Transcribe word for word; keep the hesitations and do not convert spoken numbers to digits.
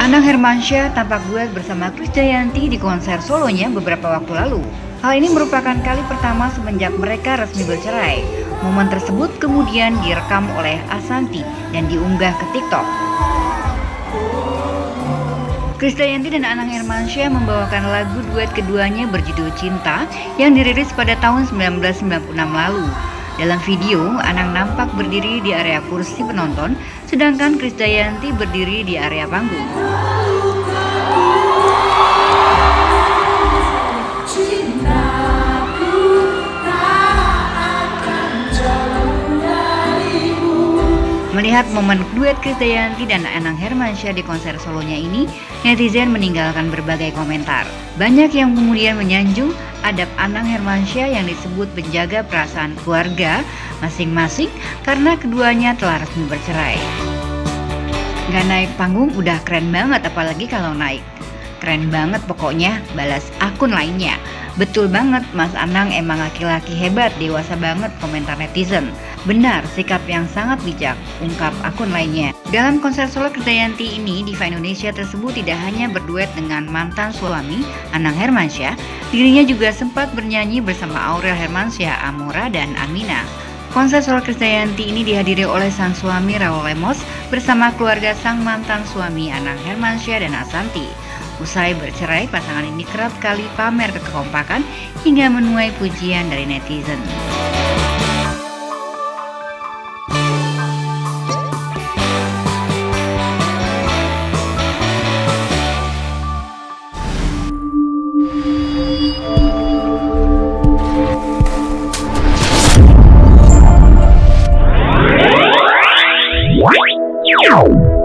Anang Hermansyah tampak duet bersama Krisdayanti di konser solonya beberapa waktu lalu. Hal ini merupakan kali pertama semenjak mereka resmi bercerai. Momen tersebut kemudian direkam oleh Ashanty dan diunggah ke TikTok. Krisdayanti dan Anang Hermansyah membawakan lagu duet keduanya berjudul Cinta yang dirilis pada tahun sembilan belas sembilan puluh enam lalu. Dalam video, Anang nampak berdiri di area kursi penonton, sedangkan Krisdayanti berdiri di area panggung. Melihat momen duet Krisdayanti dan Anang Hermansyah di konser solonya ini, netizen meninggalkan berbagai komentar. Banyak yang kemudian menyanjung adab Anang Hermansyah yang disebut menjaga perasaan keluarga masing-masing karena keduanya telah resmi bercerai. Gak naik panggung udah keren banget, apalagi kalau naik. Keren banget pokoknya, balas akun lainnya. Betul banget, Mas Anang emang laki-laki hebat, dewasa banget, komentar netizen. Benar, sikap yang sangat bijak, ungkap akun lainnya. Dalam konser solo Krisdayanti ini, diva Indonesia tersebut tidak hanya berduet dengan mantan suami Anang Hermansyah, dirinya juga sempat bernyanyi bersama Aurel Hermansyah, Amora, dan Amina. Konser solo Krisdayanti ini dihadiri oleh sang suami Raul Lemos bersama keluarga sang mantan suami Anang Hermansyah dan Ashanty. Usai bercerai, pasangan ini kerap kali pamer kekompakan hingga menuai pujian dari netizen. Wow.